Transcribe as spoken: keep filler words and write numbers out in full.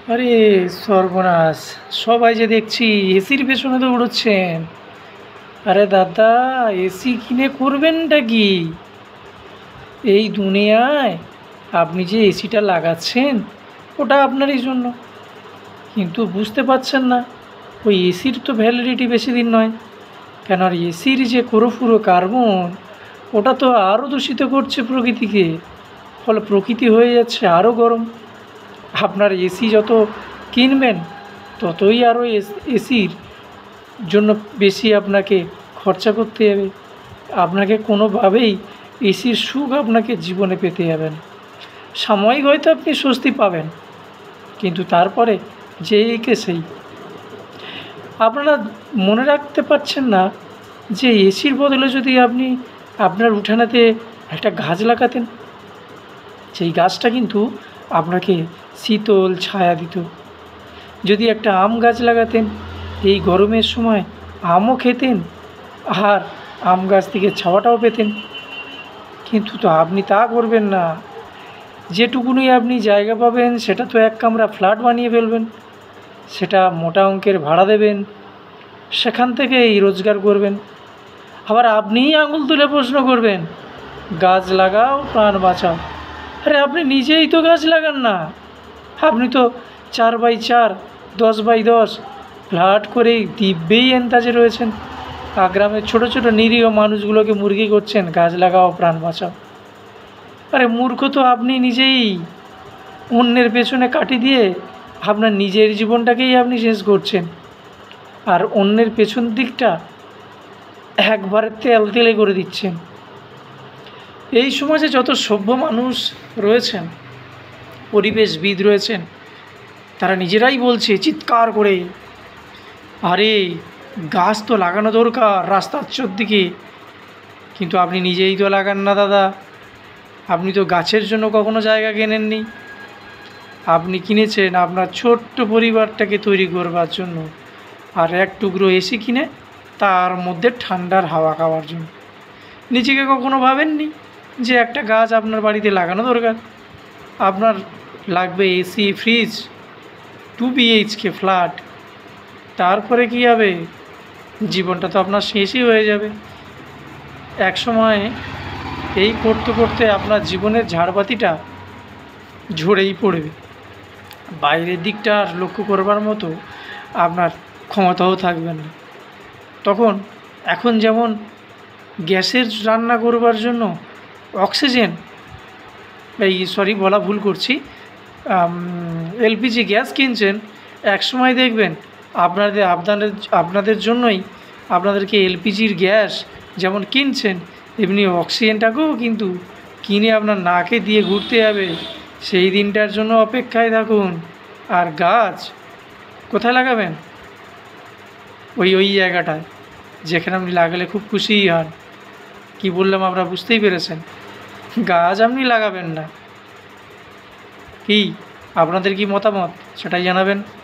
আরে সর্বনাশ! সবাই যে দেখছি এসির পেছনে দৌড়চ্ছেন। আরে দাদা, এসি কিনে করবেনটা কি? এই দুনিয়ায় আপনি যে এসিটা লাগাচ্ছেন ওটা আপনারই জন্য, কিন্তু বুঝতে পারছেন না ওই এসির তো ভ্যালিডিটি বেশি দিন নয়। কেন, আর এসির যে ক্লোরোফ্লোরো কার্বন ওটা তো আরও দূষিত করছে প্রকৃতিকে, ফলে প্রকৃতি হয়ে যাচ্ছে আরও গরম। আপনার এসি যত কিনবেন ততই আরও এসির জন্য বেশি আপনাকে খরচা করতে হবে। আপনাকে কোনোভাবেই এসির সুখ আপনাকে জীবনে পেতে যাবে না। সাময়িক হয়তো আপনি স্বস্তি পাবেন, কিন্তু তারপরে যেই কে সেই। আপনারা মনে রাখতে পারছেন না যে এসির বদলে যদি আপনি আপনার উঠানেতে একটা গাছ লাগাতেন, সেই গাছটা কিন্তু আপনাকে শীতল ছায়া দিত। যদি একটা আম গাছ লাগাতেন, এই গরমের সময় আমও খেতেন আর আম গাছ থেকে ছাওয়াটাও পেতেন। কিন্তু তো আপনি তা করবেন না। যেটুকুনি আপনি জায়গা পাবেন সেটা তো এক কামরা ফ্ল্যাট বানিয়ে ফেলবেন, সেটা মোটা অঙ্কের ভাড়া দেবেন, সেখান থেকেই রোজগার করবেন। আবার আপনিই আঙুল তুলে প্রশ্ন করবেন, গাছ লাগাও প্রাণ বাঁচাও। আরে আপনি নিজেই তো গাছ লাগান না। আপনি তো চার বাই চার দশ বাই দশ ফ্ল্যাট করেই দিব্যেই এন্তাজে রয়েছেন, আর গ্রামের ছোটো ছোটো নিরীহ মানুষগুলোকে মুরগি করছেন গাছ লাগাও প্রাণ বাঁচাও। আরে মূর্খ তো আপনি নিজেই। অন্যের পেছনে কাটি দিয়ে আপনার নিজের জীবনটাকেই আপনি শেষ করছেন, আর অন্যের পেছন দিকটা একবারে তেল তেলে করে দিচ্ছেন। এই সমাজে যত সভ্য মানুষ রয়েছেন, পরিবেশবিদ রয়েছেন, তারা নিজেরাই বলছে চিৎকার করে, আরে গাছ তো লাগানো দরকার রাস্তার চোদ্দিকে। কিন্তু আপনি নিজেই তো লাগান না দাদা। আপনি তো গাছের জন্য কখনো জায়গা কেনেননি। আপনি কিনেছেন আপনার ছোট্ট পরিবারটাকে তৈরি করবার জন্য, আর এক টুকরো এসি কিনে তার মধ্যে ঠান্ডার হাওয়া খাওয়ার জন্য। নিজেকে কখনো ভাবেননি যে একটা গাছ আপনার বাড়িতে লাগানো দরকার। আপনার লাগবে AC, fridge, two BHK flat. তারপরে কী হবে? জীবনটা তো আপনার শেষই হয়ে যাবে। এক সময় এই করতে করতে আপনার জীবনের ঝাড়বাতিটা ঝরেই পড়বে। বাইরের দিকটা আর লক্ষ্য করবার মতো আপনার ক্ষমতাও থাকবে না। তখন এখন যেমন গ্যাসের রান্না করবার জন্য অক্সিজেন, এই সরি বলা ভুল করছি, এলপিজি গ্যাস কিনছেন, এক সময় দেখবেন আপনাদের আপনাদের আপনাদের জন্যই আপনাদেরকে এলপিজির গ্যাস যেমন কিনছেন, এমনি অক্সিজেনটাকেও কিন্তু কিনে আপনার নাকে দিয়ে ঘুরতে হবে। সেই দিনটার জন্য অপেক্ষায় থাকুন। আর গাছ কোথায় লাগাবেন? ওই ওই জায়গাটায় যেখানে আপনি লাগালে খুব খুশিই হন। কী বললাম আপনারা বুঝতেই পেরেছেন। গাছ আপনি লাগাবেন না। কি আপনাদের কি মতামত সেটাই জানাবেন।